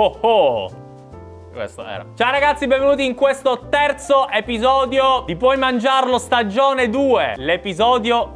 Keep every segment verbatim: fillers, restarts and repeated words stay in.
oh oh. Questo era. Ciao ragazzi, benvenuti in questo terzo episodio di Puoi Mangiarlo stagione due. L'episodio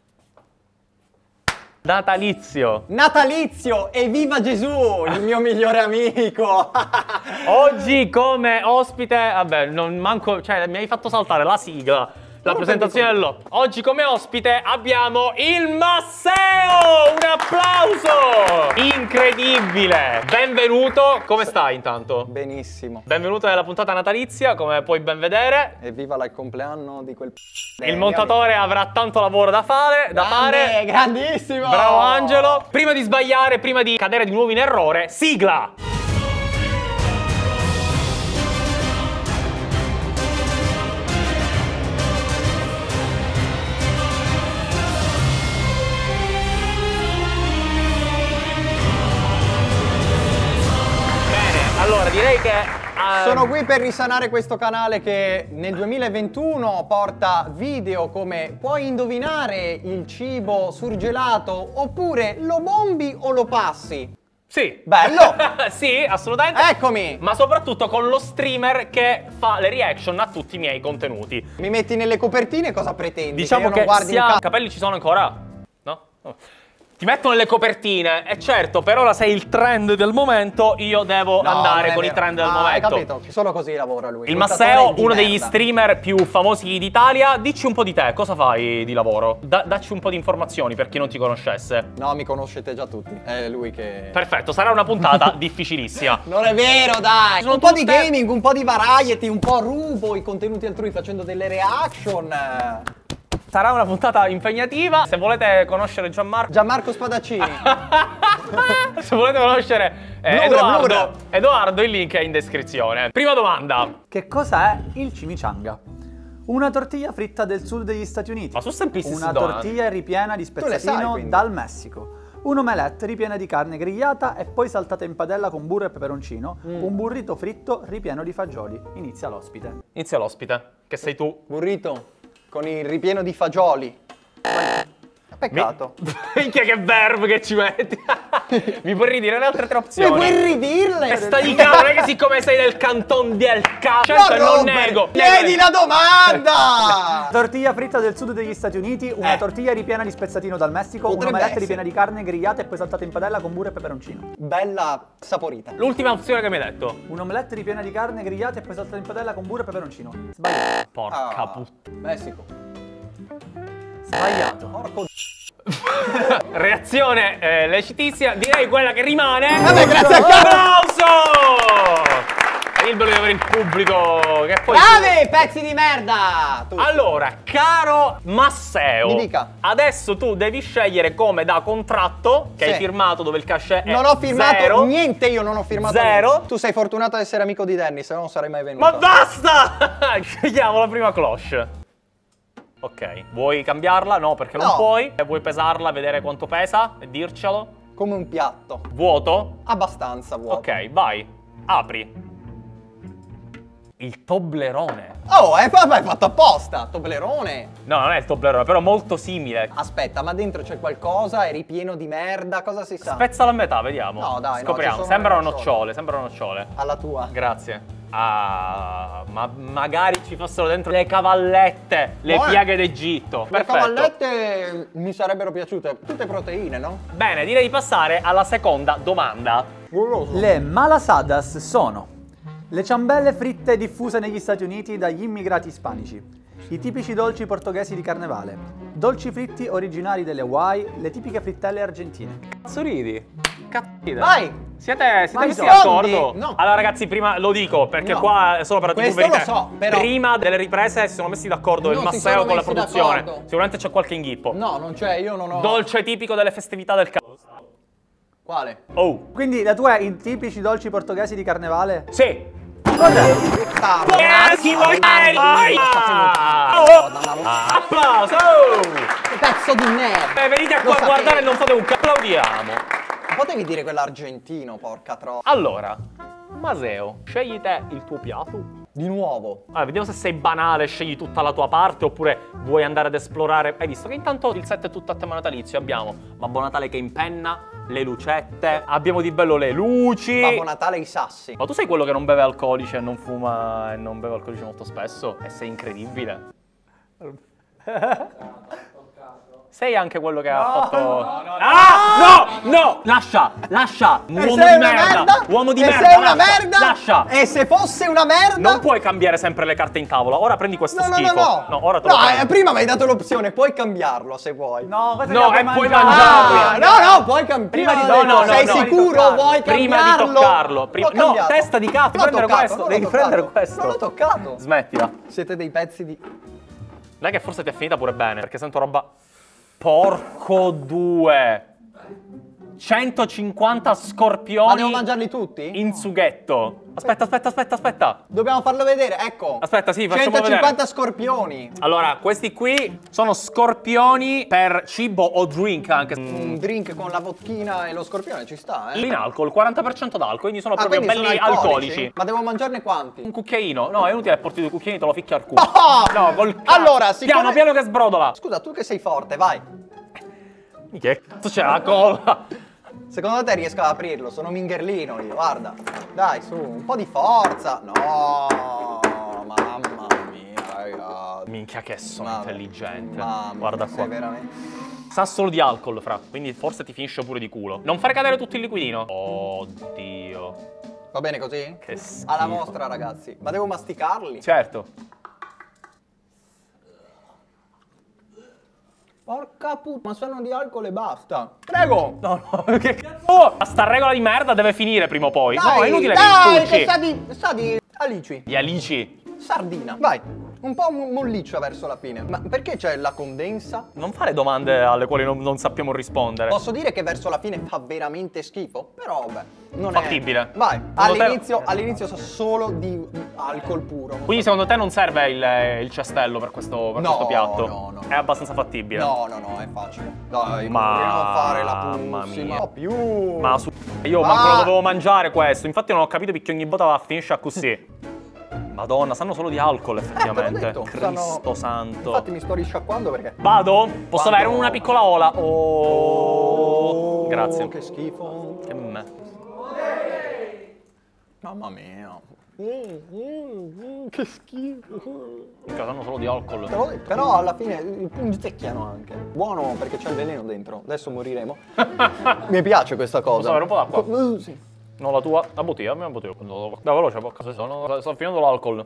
natalizio. Natalizio! E viva Gesù, il mio migliore amico! Oggi come ospite, vabbè, non manco, cioè mi hai fatto saltare la sigla, la presentazione dell'ho. Oggi come ospite abbiamo il Masseo! Un applauso! Incredibile! Benvenuto, come stai intanto? Benissimo. Benvenuto nella puntata natalizia, come puoi ben vedere. E viva il compleanno di quel... Il montatore avrà tanto lavoro da fare, da Grande, fare. grandissimo! Bravo Angelo! Prima di sbagliare, prima di cadere di nuovo in errore, sigla! Bene, allora direi che... Sono qui per risanare questo canale che nel duemilaventuno porta video come puoi indovinare il cibo surgelato oppure lo bombi o lo passi. Sì. Bello! Sì, assolutamente. Eccomi! Ma soprattutto con lo streamer che fa le reaction a tutti i miei contenuti. Mi metti nelle copertine, cosa pretendi? Diciamo che, io che non guardi sia... in ca- capelli ci sono ancora? No? Oh. Ti mettono nelle copertine e certo, per ora sei il trend del momento, io devo No, andare non è con i vero. trend del Ah, momento. Hai capito? Solo così lavora lui. Il Montatore Masseo, di uno degli merda. streamer più famosi d'Italia, dici un po' di te, cosa fai di lavoro? Da- dacci un po' di informazioni per chi non ti conoscesse. No, mi conoscete già tutti. È lui che... Perfetto, sarà una puntata difficilissima. Non è vero, dai! Sono un po' di tutte- gaming, un po' di variety, un po' rubo i contenuti altrui facendo delle reaction. Sarà una puntata impegnativa. Se volete conoscere Gianmarco... Gianmarco Spadaccini. Se volete conoscere eh, Blur, Edoardo, Blur. Edoardo, il link è in descrizione. Prima domanda. Che cosa è il chimichanga? Una tortiglia fritta del sud degli Stati Uniti. Ma sono semplicissime Una domande. tortiglia ripiena di le sai, spezzatino quindi. dal Messico. Un'omelette ripiena di carne grigliata e poi saltata in padella con burro e peperoncino. Mm. Un burrito fritto ripieno di fagioli. Inizia l'ospite. Inizia l'ospite, che sei tu. Burrito con il ripieno di fagioli. Peccato. Minchia che verb che ci metti. Mi puoi ridire le altre tre Mi opzioni? puoi ridirle? Testa di cavolo, non è che siccome sei del canton del cazzo Ma non rompe! nego. Chiedi la domanda! Tortiglia fritta del sud degli Stati Uniti. Una Eh. tortiglia ripiena di spezzatino dal Messico. Potrebbe Un'omelette essere. ripiena di carne grigliata e poi saltata in padella con burro e peperoncino. Bella saporita. L'ultima opzione che mi hai detto. Un'omelette ripiena di carne grigliata e poi saltata in padella con burro e peperoncino. Sbagliato. Porca Ah, puttana. Messico. Sbagliato. Porco Reazione eh, lecitissima, direi quella che rimane. Vabbè, grazie al Applauso! Il bello di avere il pubblico che poi... Brave, pezzi di merda! Tu. Allora, caro Masseo, Mi dica. adesso tu devi scegliere come da contratto che Sì. hai firmato, dove il cachet è Non ho firmato zero. niente, io non ho firmato Zero. niente. Tu sei fortunato ad essere amico di Danny, se no non sarei mai venuto. Ma basta! Scegliamo la prima cloche. Ok, vuoi cambiarla? No, perché non No. puoi. Vuoi pesarla, vedere quanto pesa e dircelo? Come un piatto. Vuoto? Abbastanza vuoto. Ok, vai. Apri. Il Toblerone. Oh, è, è fatto apposta, Toblerone. No, non è il Toblerone, però molto simile. Aspetta, ma dentro c'è qualcosa, è ripieno di merda, cosa si sa? Spezzalo a metà, vediamo. No, dai, no, Scopriamo. ci sono sembrano le nocciole. nocciole, sembrano nocciole. Alla tua. Grazie. Ah, ma magari ci fossero dentro le cavallette, le Buone. piaghe d'Egitto. Le Perfetto. cavallette mi sarebbero piaciute, tutte proteine, no? Bene, direi di passare alla seconda domanda. Goloso. Le malasadas sono le ciambelle fritte diffuse negli Stati Uniti dagli immigrati ispanici, i tipici dolci portoghesi di carnevale, dolci fritti originari delle Hawaii, le tipiche frittelle argentine. Cazzo ridi? Cazzo ridi? Vai! Siete, siete Vai, messi rispondi! d'accordo? No. Allora ragazzi, prima lo dico perché No. qua è solo per la Questo verità. lo so, però- Prima delle riprese si sono messi d'accordo il Non si Masseo sono con la messi produzione. d'accordo. Sicuramente c'è qualche inghippo. No, non c'è, io non ho... Dolce tipico delle festività del cazzo. Quale? Oh. Quindi la tua è i tipici dolci portoghesi di carnevale? Sì. Cos'è? Ah, Grazie, vai! Applauso! pezzo di merda! Eh, venite qua Lo a guardare sapevo. e non fate un c***o. Applaudiamo. Non potevi dire quell'argentino, porca troppa. Allora, Maseo, scegli te il tuo piatto. Di nuovo. Allora, vediamo se sei banale, scegli tutta la tua parte oppure vuoi andare ad esplorare. Hai visto che intanto il set è tutto a tema natalizio. Abbiamo Babbo Natale che impenna, le lucette, abbiamo di bello le luci. Babbo Natale i sassi. Ma tu sei quello che non beve alcolici e non fuma e non beve alcolici molto spesso? E sei incredibile. Sei anche quello che No, ha fatto... no, no, no, ah! No! No! Lascia! Lascia! E Uomo sei di una merda! merda? Uomo di e merda! sei una lascia, merda? Lascia! E se fosse una merda? Non puoi cambiare sempre le carte in tavola. Ora prendi questo No, no, schifo. no, no. No, ora te lo No, prendi. eh, prima mi hai dato l'opzione, puoi cambiarlo se vuoi. No, questo No, che e puoi puoi mangiare. mangiarlo. Ah, no, no, puoi cambiare. Prima di- No, no, no, Sei no, sicuro? toccarlo. Vuoi Prima cambiarlo? di toccarlo. Prima... L'ho No, cambiato. testa di cazzo, L'ho prendere toccato, questo. non l'ho Devi toccato. prendere questo. Non l'ho toccato. Smettila. Siete dei pezzi di... Dai che forse ti è finita pure bene, perché sento roba... Porco due! centocinquanta scorpioni Ma devo mangiarli tutti? in sughetto. Aspetta, aspetta, aspetta, aspetta. Dobbiamo farlo vedere, ecco. Aspetta, sì, facciamo centocinquanta vedere. scorpioni. Allora, questi qui sono scorpioni per cibo o drink anche. Un drink con la vodkina e lo scorpione ci sta, eh? In alcol, quaranta per cento d'alcol, quindi sono Ah, proprio quindi belli sono alcolici. Ma devo mangiarne quanti? Un cucchiaino. No, è inutile che porti due cucchiaini, te lo ficchi al culo. Oh! No, col cazzo. Allora, siccome- Piano, piano che sbrodola. Scusa, tu che sei forte, vai. Che cazzo c'è la cola? Secondo te riesco ad aprirlo? Sono mingherlino io, guarda. Dai, su, un po' di forza. No, mamma mia, ragazzi. Minchia che sono Mamma- intelligente. Mamma Guarda mia, qua. sei veramente... Sa solo di alcol, fra. Quindi forse ti finisce pure di culo. Non fare cadere tutto il liquidino. Oddio. Va bene così? Che schifo. Alla vostra, ragazzi. Ma devo masticarli? Certo. Porca puttana, ma sono di alcol e basta. Prego. No, no, che cazzo? Oh, sta regola di merda deve finire prima o poi. Dai, no, è inutile dai, che insulci. che sa di... sa di... alici. Gli alici. Sardina. Vai. Un po' mo- molliccia verso la fine. Ma perché c'è la condensa? Non fare domande alle quali non, non sappiamo rispondere. Posso dire che verso la fine fa veramente schifo? Però vabbè, non Fattibile. è... Vai. Secondo te- All'inizio, all'inizio sa solo di alcol puro. non Quindi so- secondo te non serve il, il cestello per questo, per No, questo piatto? no, no. È abbastanza fattibile. No, no, no, è facile. Dai, Ma- non fare la mamma pussima. mia. No, più. Ma su... Io Ma- manco lo dovevo mangiare questo. Infatti non ho capito perché ogni volta va a finisce così. Madonna, sanno solo di alcol Eh, te l'ho effettivamente. detto, Cristo stanno- santo. Infatti mi sto risciacquando perché... Vado? Posso Quando- avere una piccola ola? Oh, grazie. Che schifo. Che me. Mamma mia. Mm, mm, mm, che schifo. Mica sanno solo di alcol. Te l'ho detto. Però alla fine punzecchiano anche. Buono perché c'è il veleno dentro. Adesso moriremo. Mi piace questa cosa. Posso avere un po' d'acqua? Uh, sì. No, la tua. La bottiglia, la mia bottiglia. Dai, veloce, porca sono. Sto finendo l'alcol.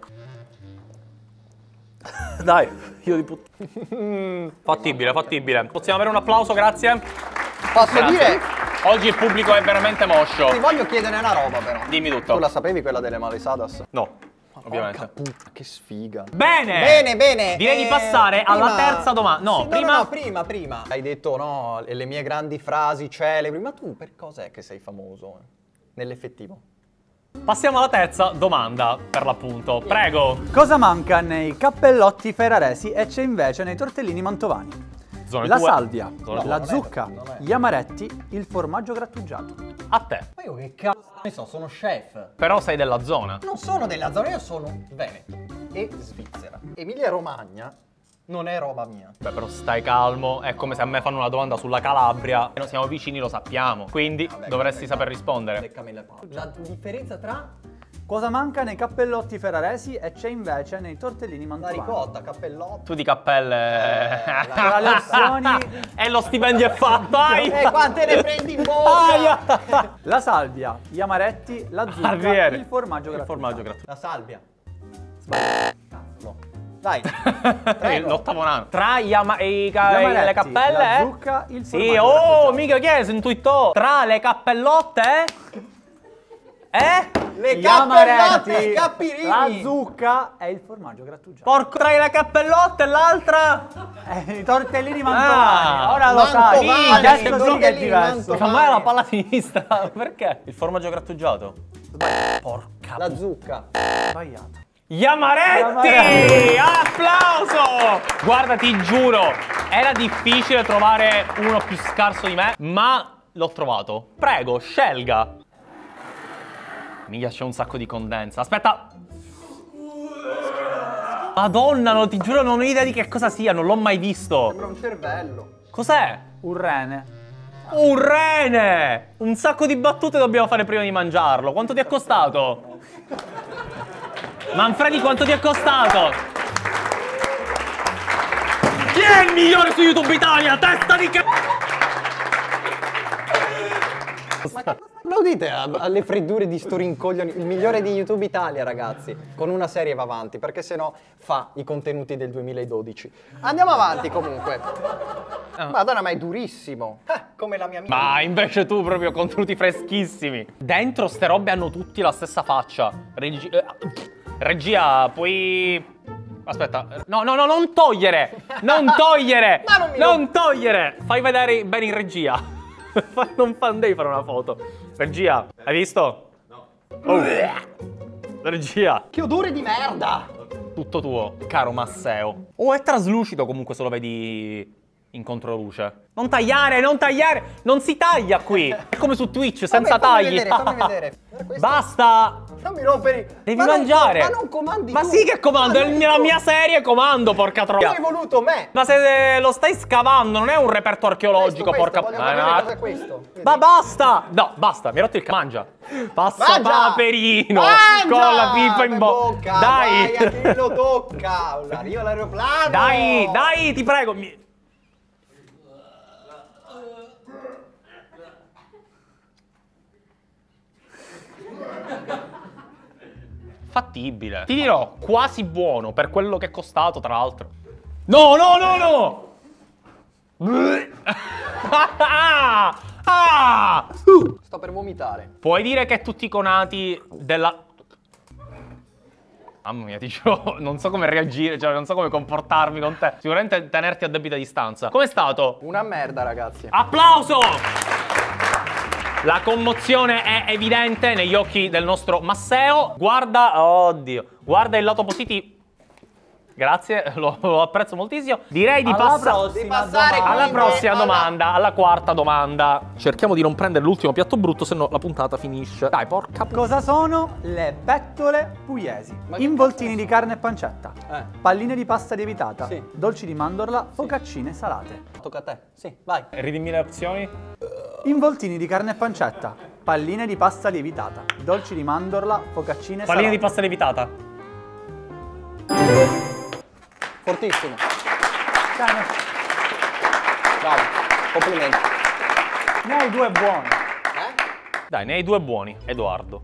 Dai, io di puttana. Fattibile, fattibile. Possiamo avere un applauso, grazie. Posso Grazie. dire... Oggi il pubblico è veramente moscio. Ti voglio chiedere una roba però. Dimmi tutto. Tu la sapevi quella delle malesadas? No, Porca ovviamente. puttana, che sfiga. Bene! Bene, bene. Direi di eh, passare alla prima- terza domanda. No, Sì, prima... no, no, prima, prima. Hai detto, no, le le mie grandi frasi celebri. Ma tu per cos'è che sei famoso? eh? Nell'effettivo. Passiamo alla terza domanda, per l'appunto. Prego. Cosa manca nei cappellotti ferraresi e c'è invece nei tortellini mantovani? Zone La tue. salvia, Zone la non è- zucca, non è. gli amaretti, il formaggio grattugiato. A te. Ma io che cazzo ne so, sono chef. Però sei della zona. Non sono della zona, io sono Veneto e Svizzera. Emilia Romagna non è roba mia. Beh, però stai calmo. È come se a me fanno una domanda sulla Calabria. E noi siamo vicini, lo sappiamo. Quindi Vabbè, dovresti vabbè, saper vabbè. rispondere. Leccami le palle. La differenza tra Cosa manca nei cappellotti ferraresi e c'è invece nei tortellini la mantovani? ricotta, cappellotto. Tu di cappelle. Tra le opzioni, E lo stipendio è fatto. Ai! E quante ne prendi in bocca? Aia! la salvia, gli amaretti, la zucca, Arriere. il formaggio Il grattugiato. formaggio gratuito. La salvia. Sbagliato. Dai. Prego. L'ottavo nano. Tra gli ama- i ca- Gli amaretti, le cappelle, la eh? zucca, il Sì, formaggio oh, grattugiato. mica che è? Sento tutto. Tra le cappellotte, eh? Eh? Le Gli cappellotte, amaretti, i cappirini. la zucca e il formaggio grattugiato. Porco, tra le cappellotte e l'altra? Eh, I tortellini mantovani. Ah, Ora lo sai. mantovani, Adesso sì che è tortellini diverso. Mi fa mantovani. male la palla sinistra. Perché? Il formaggio grattugiato. Porca La pu- zucca. Sbagliato. Gli amaretti! Gli amaretti! Applauso! Guarda, ti giuro, era difficile trovare uno più scarso di me, ma l'ho trovato. Prego, scelga. Mica c'è un sacco di condensa. Aspetta. Madonna, no, ti giuro, non ho idea di che cosa sia, non l'ho mai visto. Sembra un cervello. Cos'è? Un rene. Un rene! Un sacco di battute dobbiamo fare prima di mangiarlo. Quanto ti è costato? Manfredi, quanto ti è costato? Chi è il migliore su YouTube Italia? Testa di c***o! Applaudite a- alle freddure di sto rincoglioni, il migliore di YouTube Italia, ragazzi. Con una serie va avanti, perché sennò fa i contenuti del duemiladodici. Andiamo avanti comunque. Madonna, ma è durissimo. Eh, come la mia amica. Ma invece tu proprio contenuti freschissimi. Dentro ste robe hanno tutti la stessa faccia. Regi- eh, regia, puoi... Aspetta, no, no, no, non togliere! Non togliere! Ma non mi non togliere! Fai vedere bene in regia. Non fa- non devi fare una foto. Regia, hai visto? No. Oh. Regia, Che odore di merda! tutto tuo, caro Masseo. Oh, è traslucido comunque se lo vedi in controluce. Non tagliare, non tagliare! Non si taglia qui! È come su Twitch, senza fammi tagli. vedere, fammi vedere. Questo- Basta! Non mi rompere. Devi Ma non- mangiare! ma non comandi Ma tu. sì che comando, Ma è non la tu. mia serie comando, porca Tu hai troia! voluto me. Ma se lo stai scavando, non è un reperto archeologico, Questo, porca... questo, Ma voglio no. vedere cos'è questo. Vedi? Ma basta! No, basta, mi hai rotto il c***o. Mangia! Passa Mangia! paperino! Mangia! Con la pipa in in bocca! bocca, Dai! Dai, a chi lo tocca! Arriva l'aeroplano! Dai, dai, ti prego! Mi... Fattibile. Ti dirò, quasi buono per quello che è costato, tra l'altro. No, no, no, no! Ah! Ah! Sto per vomitare. Puoi dire che tutti i conati della... Mamma mia, ti giuro, non so come reagire, cioè non so come comportarmi con te. Sicuramente tenerti a debita distanza. Com'è stato? Una merda, ragazzi. Applauso! La commozione è evidente negli occhi del nostro Masseo. Guarda, oddio, guarda il lato positivo. Grazie, lo, lo apprezzo moltissimo. Direi di Alla passare prossima Di passare domanda. alla quindi prossima alla- domanda, alla quarta domanda. Cerchiamo di non prendere l'ultimo piatto brutto, se no la puntata finisce. Dai, porca p***a. Cosa sono le bettole pugliesi? Ma che Involtini di carne e pancetta, Eh. palline di pasta lievitata, Sì. dolci di mandorla, focaccine salate. Tocca a te. Sì, vai. Ridimmi le opzioni. Involtini di carne e pancetta, palline di pasta lievitata, dolci di mandorla, focaccine Palline di salate. pasta lievitata. Fortissimo. Cioè, Bravo. Complimenti. ne hai due buoni. Eh? Dai, ne hai due buoni, Edoardo.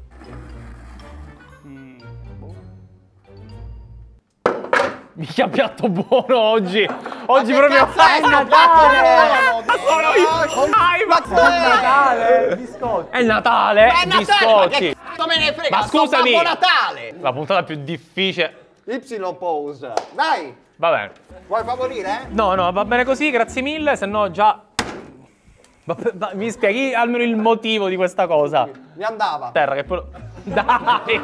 Mica piatto buono oggi. Oggi che proprio... cazzo è sto Natale! piatto buono? Sono io! Dai, ma... Ma Natale, biscotti. È Natale, Ma è Natale, ma biscotti. che cazzo me ne frega? Ma sto scusami. Babbo Natale! La puntata più difficile. Y pose. Dai, Va bene. vuoi favorire? No, no, va bene così, grazie mille, se no già... Va- va- Mi spieghi almeno il motivo di questa cosa. Mi andava. Terra, che poi... Dai!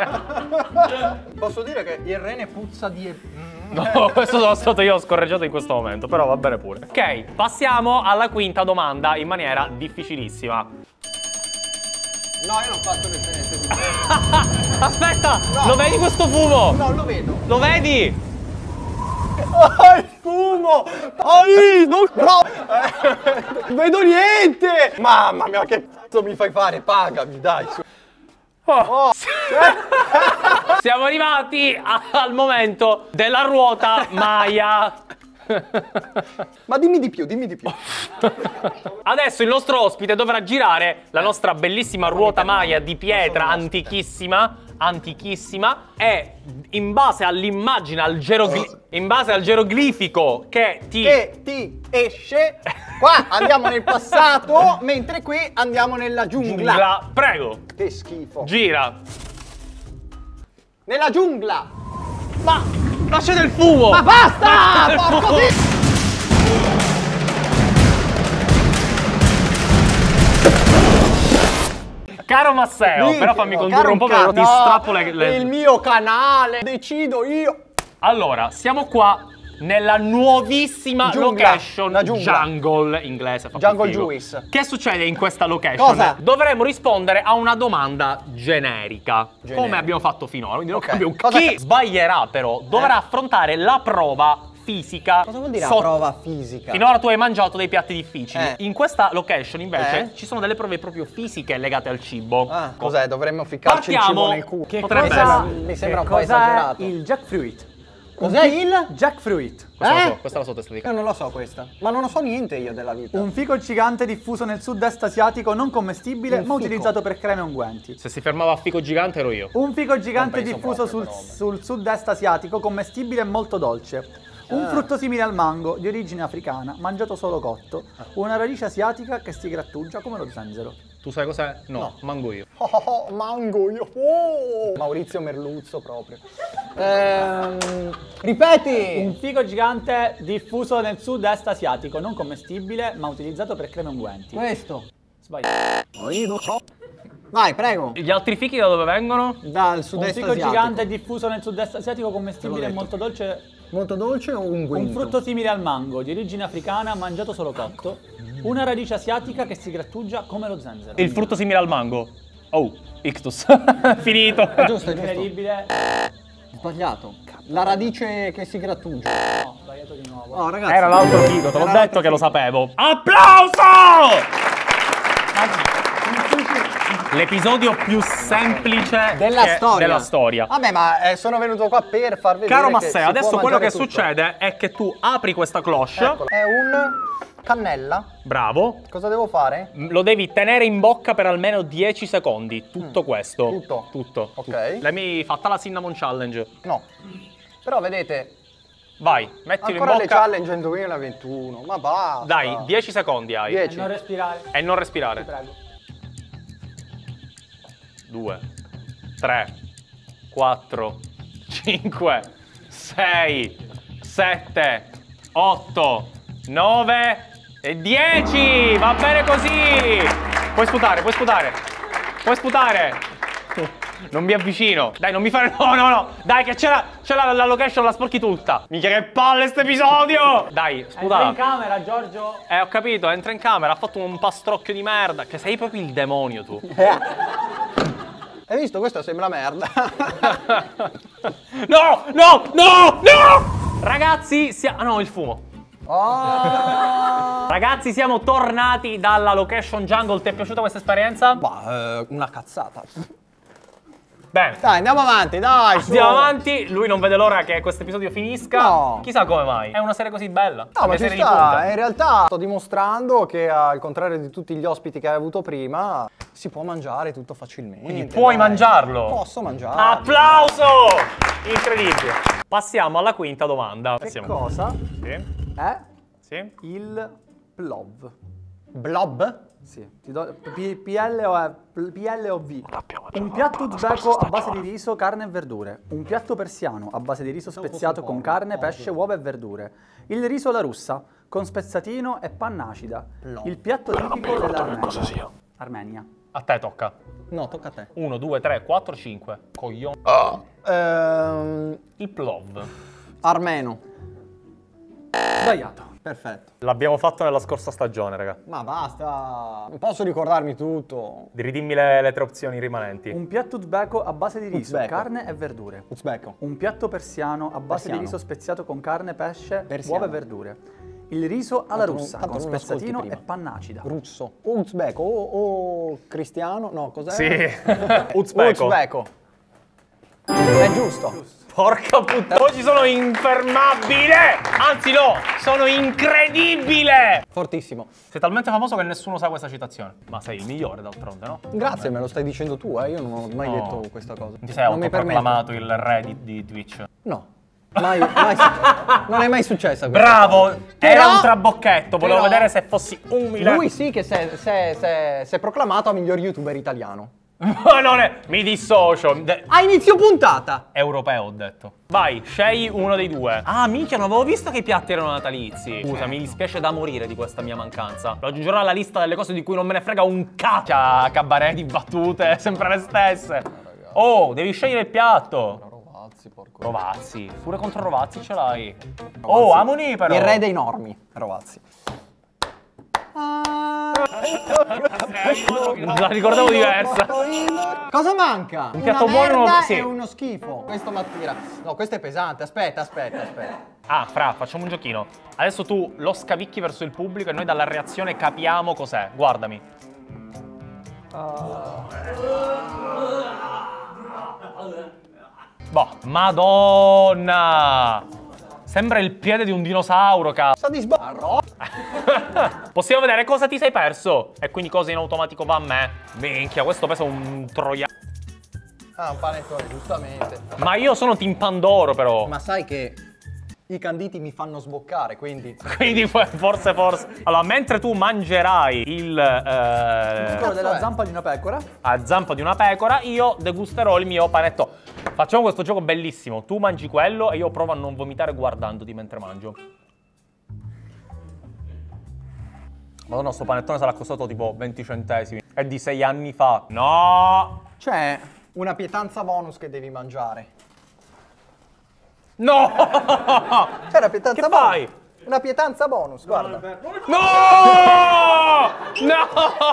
Posso dire che il rene puzza di... No, questo sono stato io, ho scorreggiato in questo momento, però va bene pure. Ok, passiamo alla quinta domanda in maniera difficilissima. No, io non ho fatto niente di... Aspetta, No. lo vedi questo fumo? No, lo vedo. Lo vedi? Oh, il fumo! Oh, non... No! Non vedo niente! Mamma mia, che cazzo mi fai fare? Pagami, dai. su. Oh. Siamo arrivati a- al momento della ruota Maya. Ma dimmi di più, dimmi di più. Adesso il nostro ospite dovrà girare la nostra bellissima ruota Maya di pietra antichissima, antichissima, e in base all'immagine, al gerogli- in base al geroglifico che ti... Che ti esce... Qua andiamo nel passato, mentre qui andiamo nella giungla. Giungla. Prego, Che schifo. gira. Nella giungla. Ma lascia del fumo! Ma basta! Del Porco fumo! di... Caro Masseo, Ditelo, però fammi condurre caro un po' perché ti no, strappo le... le- Il mio canale, decido io. Allora, siamo qua nella nuovissima Giungla, location la giungla. Jungle inglese. fa più Jungle figo. Juice. Che succede in questa location? Cosa? Dovremo rispondere a una domanda generica, Generica. come abbiamo fatto finora. Quindi non Ok. capiamo- Cosa Chi che- sbaglierà però dovrà Eh? affrontare la prova fisica. Cosa vuol dire sotto- a prova fisica? Finora tu hai mangiato dei piatti difficili. Eh. In questa location invece Eh? ci sono delle prove proprio fisiche legate al cibo. Ah, cos'è? Dovremmo ficcarci Partiamo. il cibo nel culo. Che mi potrebbe sembra, essere? mi sembra un Che po' cos'è esagerato. il jackfruit? Cos'è il? Jackfruit. Questa la Eh? so, questa la so testa di Io non lo so questa. Ma non lo so niente io della vita. Un fico gigante diffuso nel sud-est asiatico, non commestibile, Un ma fico. utilizzato per creme e unguenti. Se si fermava a fico gigante ero io. Un fico gigante penso diffuso proprio, sul, però. sul sud-est asiatico, commestibile e molto dolce. Un Ah. frutto simile al mango, di origine africana, mangiato solo cotto. Una radice asiatica che si grattugia come lo zenzero. Tu sai cos'è? No, No. mango io. Oh, oh, oh, mango io. Oh, Maurizio Merluzzo proprio. Ehm, ripeti. Un fico gigante diffuso nel sud-est asiatico, non commestibile, ma utilizzato per creme e unguenti. Questo. Sbagliato. Vai, prego. Gli altri fichi da dove vengono? Dal Un sud-est fico asiatico. gigante diffuso nel sud-est asiatico, Te commestibile l'ho e detto. molto dolce. Molto dolce o unguento? Un frutto simile al mango, di origine africana, mangiato solo cotto. Una radice asiatica che si grattugia come lo zenzero. Il frutto simile al mango. Oh, ictus. Finito. È giusto, è giusto. Incredibile. Sbagliato. La radice che si grattugia. No, sbagliato di nuovo. Oh, ragazzi. Era l'altro figo, te l'ho Era detto l'altro che lo figo. sapevo. Applauso! L'episodio più semplice Della che- storia. della storia. Vabbè, ma eh, sono venuto qua per far vedere Caro che Masseo, si può adesso quello mangiare che tutto. succede è che tu apri questa cloche. Eccolo. È un cannella. Bravo. Cosa devo fare? Lo devi tenere in bocca per almeno dieci secondi. Tutto questo. Tutto? Tutto. Ok. tutto. L'hai mai fatta la Cinnamon Challenge? No. Però vedete, Vai, mettilo ancora in le bocca. challenge nel duemilaventuno. Ma basta. Dai, dieci secondi hai. dieci. E non respirare. E non respirare. Prego. due, tre, quattro, cinque, sei, sette, otto, nove e dieci! Va bene così! Puoi sputare, puoi sputare. Puoi sputare. Non mi avvicino. Dai, non mi fare... No, no, no. Dai, che c'è la, c'è la, la location, la sporchi tutta. Minchia, che palle sto episodio! Dai, Entra sputa. in camera, Giorgio. Eh, ho capito, entra in camera, ha fatto un pastrocchio di merda. Che sei proprio il demonio, tu. Hai visto? Questo sembra merda. No, no, no, no! Ragazzi, sia... ah, no, il fumo. Oh. Ragazzi, siamo tornati dalla location jungle. Ti è piaciuta questa esperienza? Ma eh, una cazzata. Bene. Dai, andiamo avanti, dai. su. Andiamo avanti, lui non vede l'ora che questo episodio finisca. No. Chissà come mai. È una serie così bella. No, ma Le ci serie di sta. punta. In realtà sto dimostrando che al contrario di tutti gli ospiti che hai avuto prima, si può mangiare tutto facilmente. Quindi puoi dai. mangiarlo? Posso mangiare. Applauso! Incredibile. Passiamo alla quinta domanda. Che Passiamo. cosa Sì, è sì. il plov? Blob? Sì, ti do P- PLO P L O V. Un piatto uzbeko a base di riso, carne e verdure. Un piatto persiano a base di riso speziato con carne, pesce, uova e verdure. Il riso alla russa, con spezzatino e panna acida. Il piatto tipico dell'Armenia. Armenia. A te tocca. No, tocca a te. uno, due, tre, quattro, cinque. Coglione. Ehm, Il plov. armeno. Sbagliato. Perfetto. L'abbiamo fatto nella scorsa stagione, raga. Ma basta. Non posso ricordarmi tutto. Ridimmi le, le tre opzioni rimanenti. Un piatto uzbeko a base di riso, Uzbeko. carne e verdure. Uzbeko. Un piatto persiano a base Persiano. di riso speziato con carne, pesce, Persiano. uova e verdure. Il riso alla Tanto non- russa, tanto con non lo ascolti spezzatino prima. e panna acida. Russo. O uzbeko. O, o cristiano. No, cos'è? Sì. Uzbeko. Uzbeko. È giusto. Porca puttana. Oggi sono infermabile. Anzi no, sono incredibile. Fortissimo. Sei talmente famoso che nessuno sa questa citazione. Ma sei il migliore d'altronde, no? Grazie, me lo stai dicendo tu, eh. Io non ho mai No. detto questa cosa. Non ti sei Non mi permetto. autoproclamato il re di, di Twitch. No. Mai, mai, non è mai successa questa Bravo! cosa. Era Però- un trabocchetto, volevo però- vedere se fossi umile. Lui sì che si è, si è- si è- si è proclamato a miglior youtuber italiano. Ma non è... Mi dissocio. De- A inizio puntata! Europeo ho detto. Vai, scegli uno dei due. Ah, minchia, non avevo visto che i piatti erano natalizi. Scusa, mi dispiace da morire di questa mia mancanza. Lo aggiungerò alla lista delle cose di cui non me ne frega un cacchio. Cabaret di battute, sempre le stesse. Oh, devi scegliere il piatto. Rovazzi, porco. Rovazzi, pure contro Rovazzi ce l'hai. Oh, Amoni però. Il re dei normi, Rovazzi. Ah, La ricordavo diversa. Cosa manca? Un piatto una buono, merda sì. e uno schifo. Questo m'attira. No, questo è pesante. Aspetta, aspetta, aspetta. Ah, Fra, facciamo un giochino. Adesso tu lo scavicchi verso il pubblico e noi dalla reazione capiamo cos'è. Guardami. Boh, Madonna! Sembra il piede di un dinosauro, cazzo. Sa di sbarro. Possiamo vedere cosa ti sei perso. E quindi cosa in automatico va a me. Minchia, questo pesa un troiano. Ah, un panettone, giustamente. Ma io sono Team Pandoro, però. Ma sai che i canditi mi fanno sboccare, quindi... Quindi forse, forse. Allora, mentre tu mangerai il... Eh, Quello della zampa di una pecora. a zampa di una pecora, io degusterò il mio panetto. Facciamo questo gioco bellissimo. Tu mangi quello e io provo a non vomitare guardandoti mentre mangio. Madonna, sto panettone sarà costato tipo venti centesimi. È di sei anni fa. No! C'è una pietanza bonus che devi mangiare. No! C'è una pietanza Che bonus. fai? Una pietanza bonus, guarda. No! No!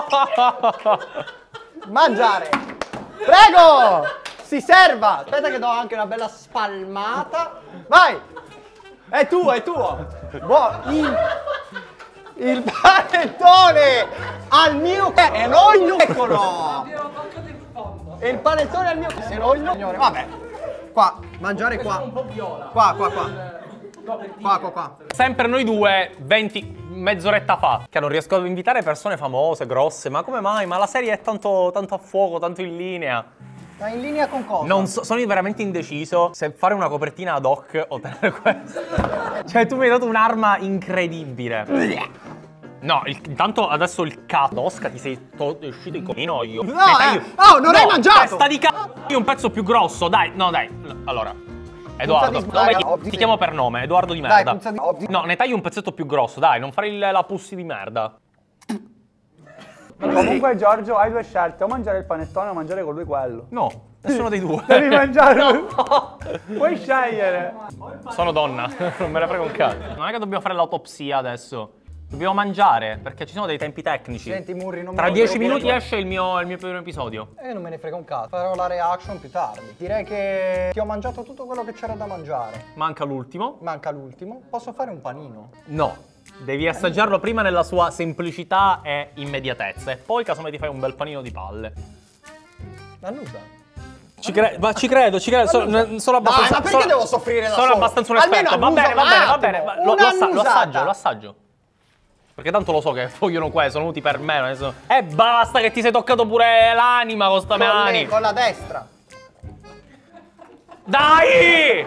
Mangiare. Prego! Si serva. Aspetta che do anche una bella spalmata. Vai! È tuo, è tuo. Buono. Il, il panettone al mio... È l'olio. Eccolo. E il panettone al mio... Se l'olio... Signore, vabbè. Qua, mangiare qua. Qua, qua, qua. Qua, qua, qua. Sempre noi due, venti, mezz'oretta fa. Che non riesco ad invitare persone famose, grosse. Ma come mai? Ma la serie è tanto, tanto a fuoco, tanto in linea. Ma in linea con cosa? Non so, sono veramente indeciso se fare una copertina ad hoc o tenere questo. Cioè, tu mi hai dato un'arma incredibile. No, il, intanto adesso il cazzo. Osca, ti sei to- uscito il comino io. No, Ne taglio- eh. Oh, non hai mangiato! Testa di cazzo. Io un pezzo più grosso, dai. No, dai. Allora. Edoardo, di nome- sbaga, ti chiamo per nome, Edoardo di Dai, merda. puzza di... No, ne taglio un pezzetto più grosso, dai, non fare il, la pussi di merda. Comunque Giorgio, hai due scelte, o mangiare il panettone o mangiare con lui quello. No, nessuno dei due. Devi mangiare. No. Puoi scegliere. Sono donna, non me ne frega un cazzo. Non è che dobbiamo fare l'autopsia adesso. Dobbiamo mangiare, perché ci sono dei tempi tecnici. Senti, Murri, non Tra me ne dieci frega minuti un esce il mio, il mio primo episodio. Eh, non me ne frega un cazzo. Farò la reaction più tardi. Direi che ti ho mangiato tutto quello che c'era da mangiare. Manca l'ultimo. Manca l'ultimo. Posso fare un panino? No. Devi assaggiarlo prima nella sua semplicità e immediatezza. E poi casomai ti fai un bel panino di palle. Annusa. Ci cre- ma ci credo, ci credo. Sono, sono abbastanza. Dai, ma perché sono- devo soffrire da Sono solo? abbastanza un esperto. Almeno Va bene, va annusa bene, va un bene. attimo. va- Lo, lo, assa- lo Un'annusata. assaggio, lo assaggio. Perché tanto lo so che vogliono questo, sono venuti per me. Adesso... E basta che ti sei toccato pure l'anima con sta Con, le- mani. con la destra. Dai!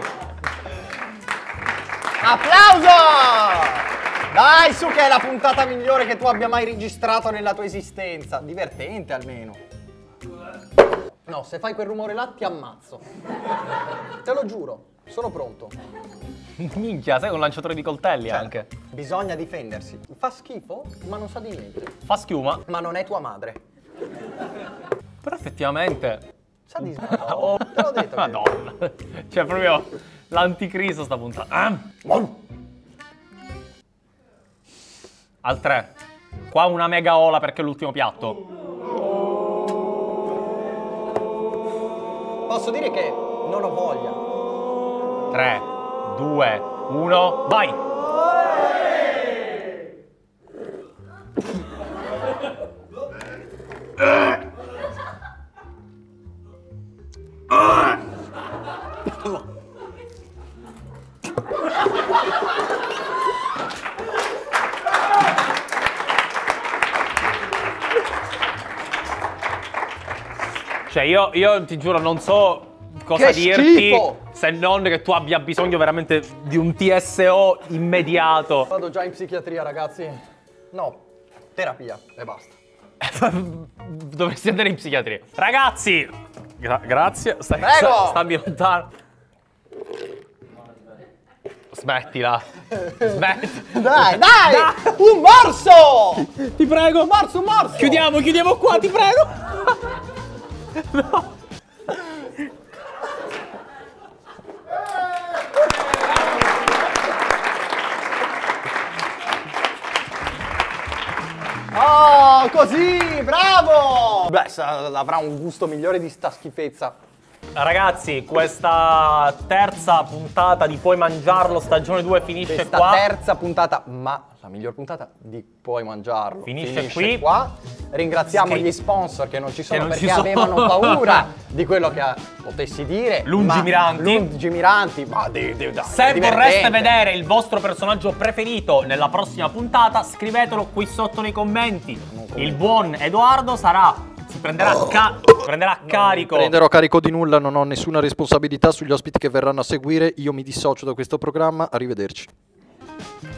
Applauso! Dai, su, che è la puntata migliore che tu abbia mai registrato nella tua esistenza. Divertente almeno. No, se fai quel rumore là ti ammazzo. Te lo giuro, sono pronto. Minchia, sei un lanciatore di coltelli Cioè, anche. Bisogna difendersi. Fa schifo, ma non sa di niente. Fa schiuma. Ma non è tua madre. Però effettivamente. Sa di sbaglio. Oh, Te l'ho detto. che- Madonna. Cioè, proprio l'anticristo sta puntata. Ah. Al tre. Qua una mega ola perché è l'ultimo piatto. Posso dire che non ho voglia. tre, due, uno, vai! Cioè io, io ti giuro non so cosa Che dirti schifo! se non che tu abbia bisogno veramente di un T S O immediato. Vado già in psichiatria, ragazzi. No, terapia e basta. Dovresti andare in psichiatria. Ragazzi! Gra- grazie. Stai, Prego! sta- stammi lontano. Smettila. Smetti. Dai, dai! Un morso! Ti prego. Un morso, un morso! Chiudiamo, chiudiamo qua, ti prego. No. Oh, così, bravo! Beh, sa- avrà un gusto migliore di sta schifezza. Ragazzi, questa terza puntata di Puoi Mangiarlo stagione due finisce Questa qua. terza puntata, ma la miglior puntata di Puoi Mangiarlo Finisce qui. qua. Ringraziamo Sì. gli sponsor che non ci sono non perché ci sono. avevano paura di quello che potessi dire. Lungimiranti. Ma, lungimiranti, ma di, di, dai, Se è vorreste divertente. vedere il vostro personaggio preferito nella prossima puntata, scrivetelo qui sotto nei commenti. Il buon Edoardo sarà si prenderà, ca- prenderà carico. Prenderò carico di nulla, non ho nessuna responsabilità sugli ospiti che verranno a seguire. Io mi dissocio da questo programma. Arrivederci.